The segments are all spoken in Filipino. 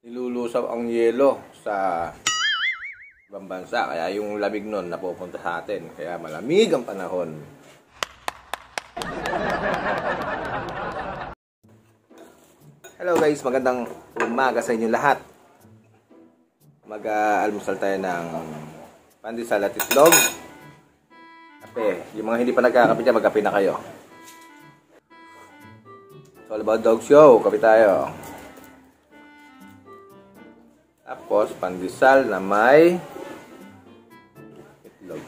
nilulusaw ang yelo sa ibang bansa. Kaya yung lamig nun napupunta sa atin. Kaya malamig ang panahon. Hello guys, magandang umaga sa inyo lahat. Mag-almusal tayo ng pandesal at itlog. Kape. Yung mga hindi pa nagkakape dyan, magkape na kayo. It's all about dog show. Kape tayo. Tapos, pandesal na may itlog.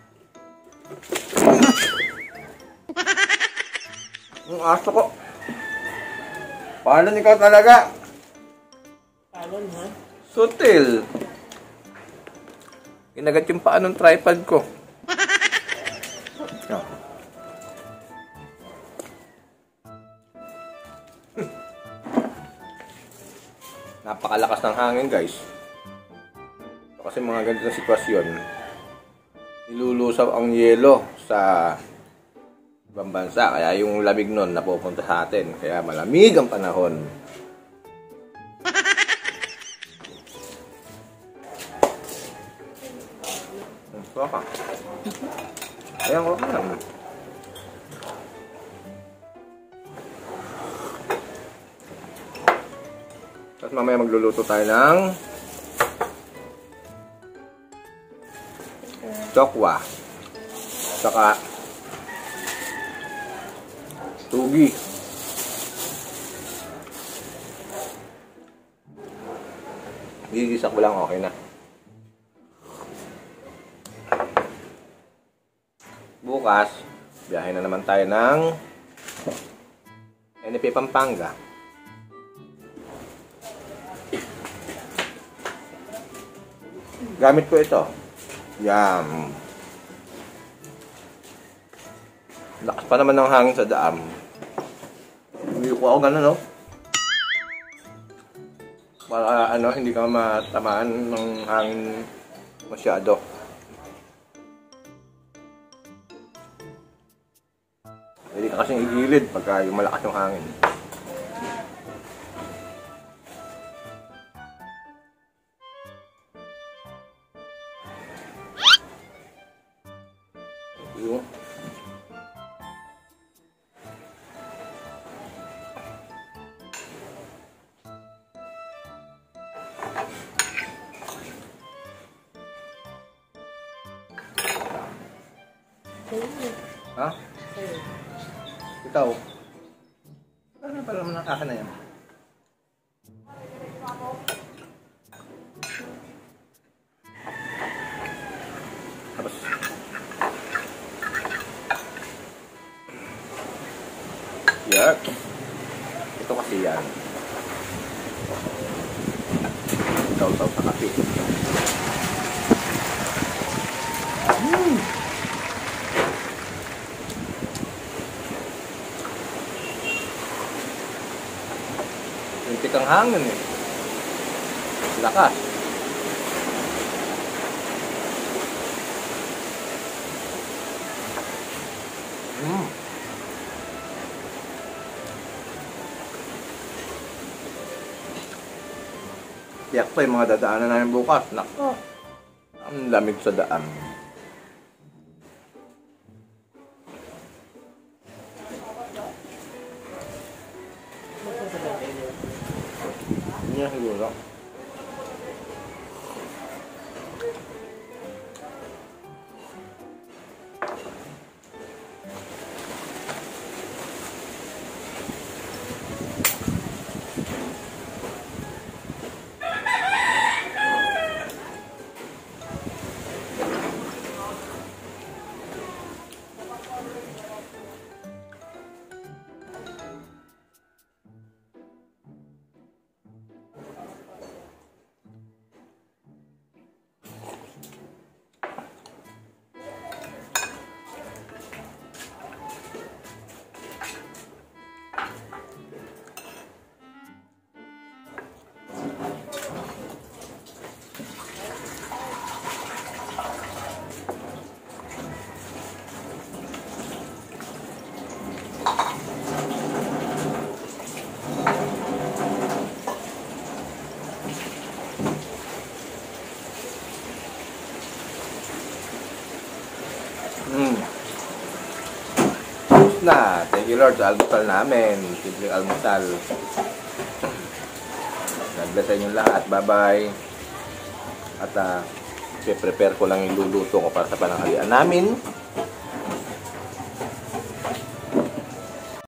Ang aso ko. Paano ikaw talaga? Paano ha? Sutil. Ginagat yung paa ng tripod ko. Napakalakas ng hangin guys. Kasi mga ganitong sitwasyon, nilulusaw ang yelo sa ibang bansa. Kaya yung lamig nun napupunta sa atin. Kaya malamig ang panahon. Baka. Ayan ko na. Tapos mamaya magluluto tayo ng tokwa. Saka tugi. Gigisak ko lang, okay na. Bukas, biyahe na naman tayo ng NP Pampanga. Gamit ko ito. Yan. Lakas pa naman ng hangin sa daan. Hindi ko ako gano'n, no? Para hindi ka matamaan ng hangin masyado. Hindi ka kasing igilid pagka yung malakas yung hangin. Yung ha? Ikaw? Ano pala naman ang akin na yan? Tapos yak. Ito kasi yan. Itaw-taw sa kape. Lintik ang hangin eh. Lakas. Tiyak to yung mga dadaanan namin bukas. Nako. Ang lamig sa daan. Iya siguro. Tapos na. Thank you Lord sa almusal namin. Simpleng almusal. God bless sa inyong lahat. Bye-bye. At prepare ko lang yung luluto ko para sa pananghalian namin.